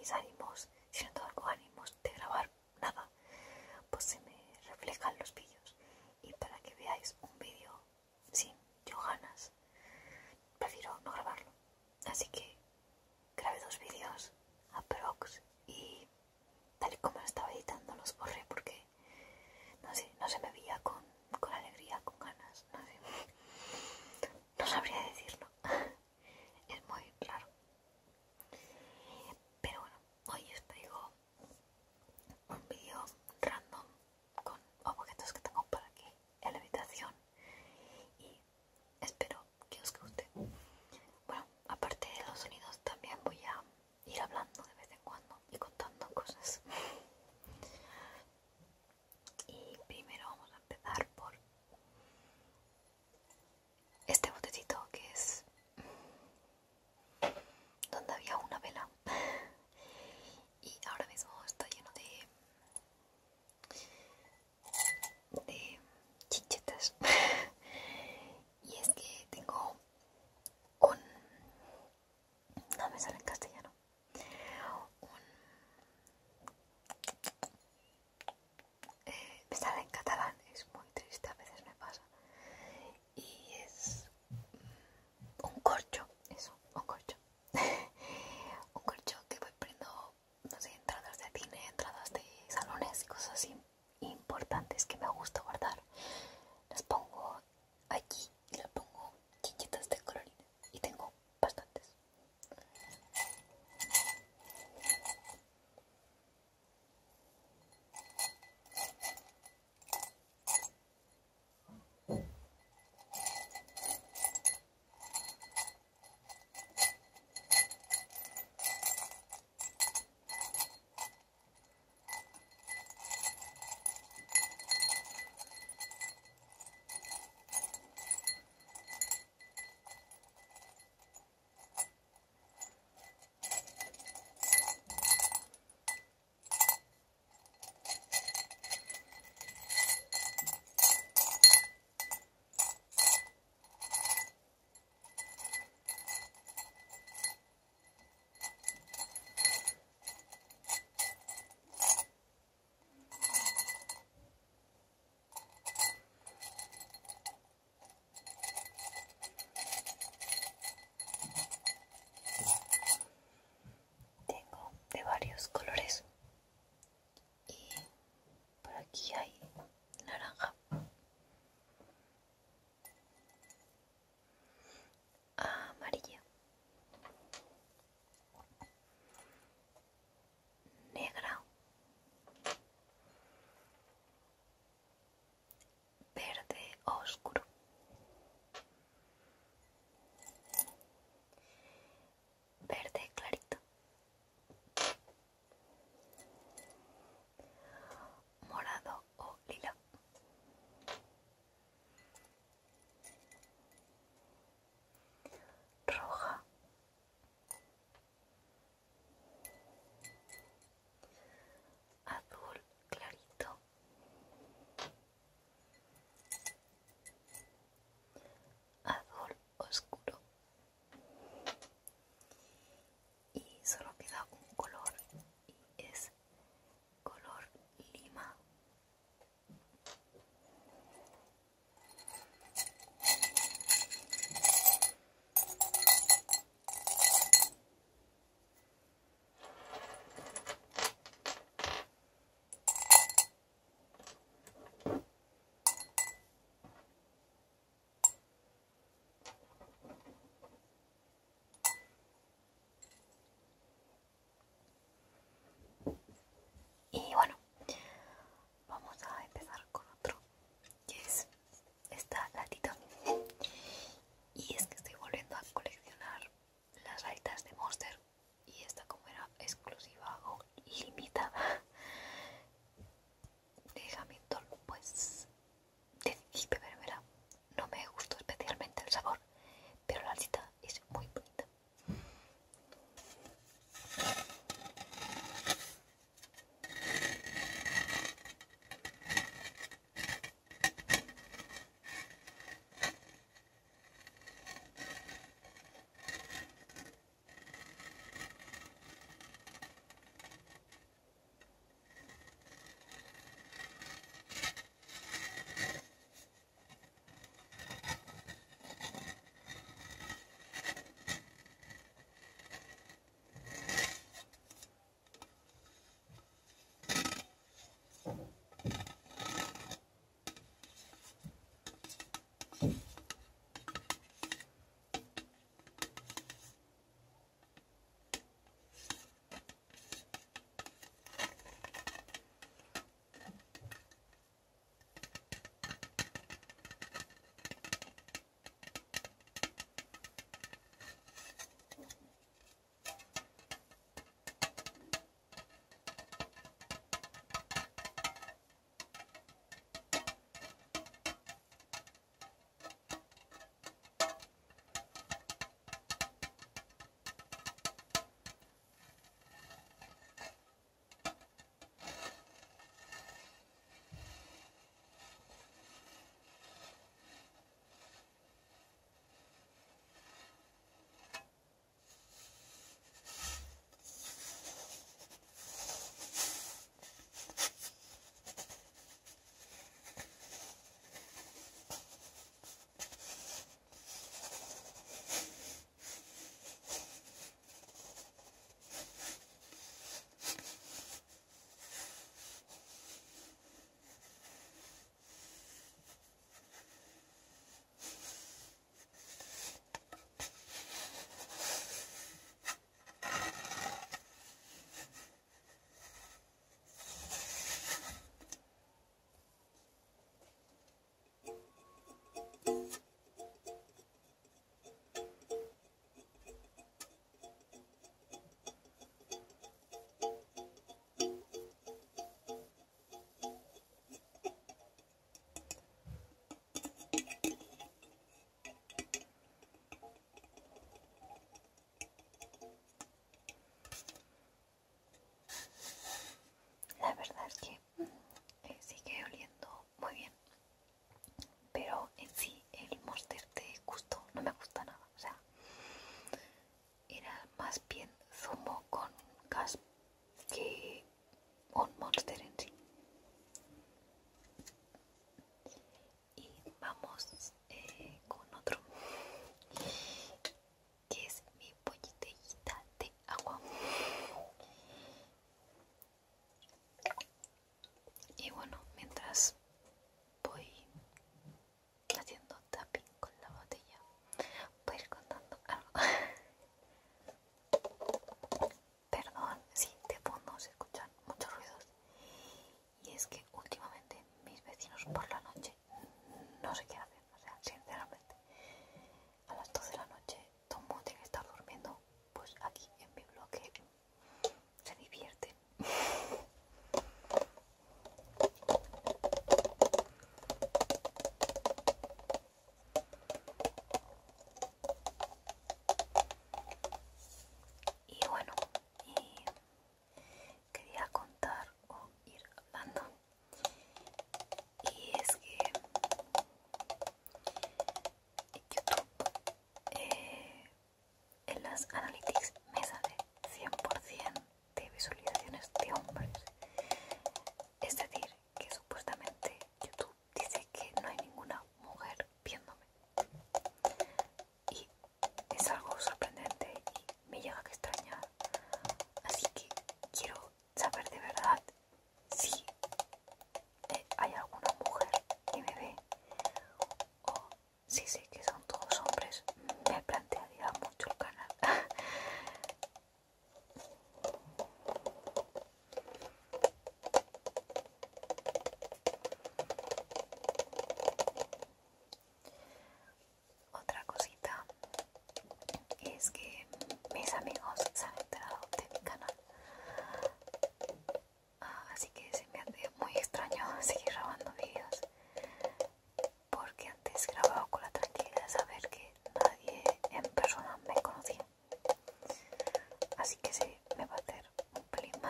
mis ánimos, si no tengo ánimos de grabar nada, pues se me reflejan los vídeos. Y para que veáis un vídeo sin yo ganas, prefiero no grabarlo. Así que grabé 2 vídeos aprox y tal y como lo estaba editando los borré porque no sé, no se me veía con alegría, con ganas, no sé, no sabría decirlo. Es muy raro. Pero bueno,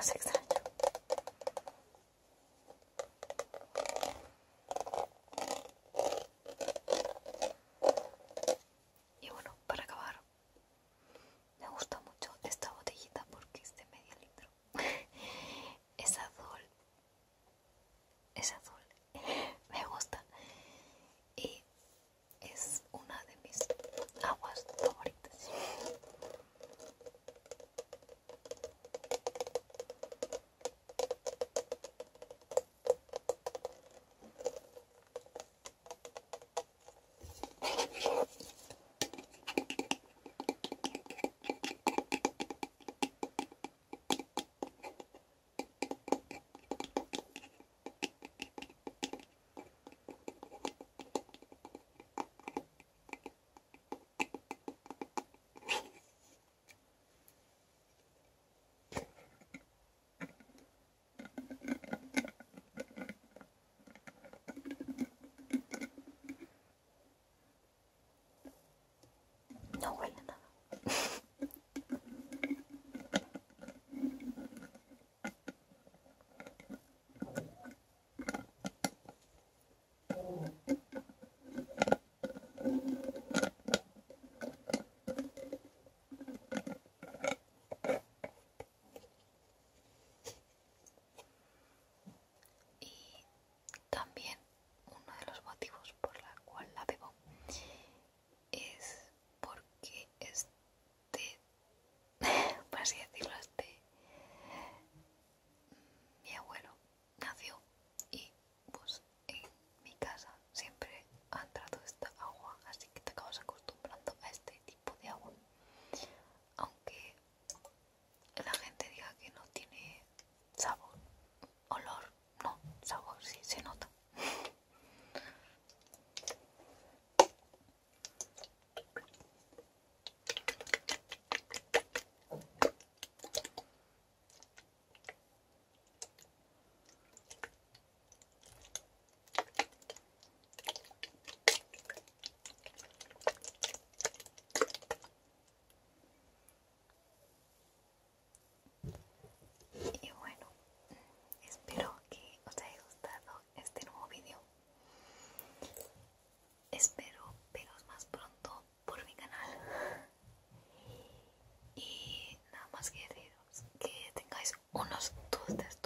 más extraño. Y bueno, para acabar, me gusta mucho esta botellita porque es de medio litro. Es azul. Es azul. Me gusta. Y es una de mis aguas favoritas. No huele a nada. Y también uno de los motivos por la cual la bebo es porque por así decirlo, mi abuelo nació y pues en mi casa siempre ha entrado esta agua, así que te acabas acostumbrando a este tipo de agua. Aunque la gente diga que no tiene sabor, olor, no, sabor sí se nota. Y bueno, espero que os haya gustado este nuevo vídeo. Espero veros más pronto por mi canal. Y nada más que deciros que tengáis unos dulces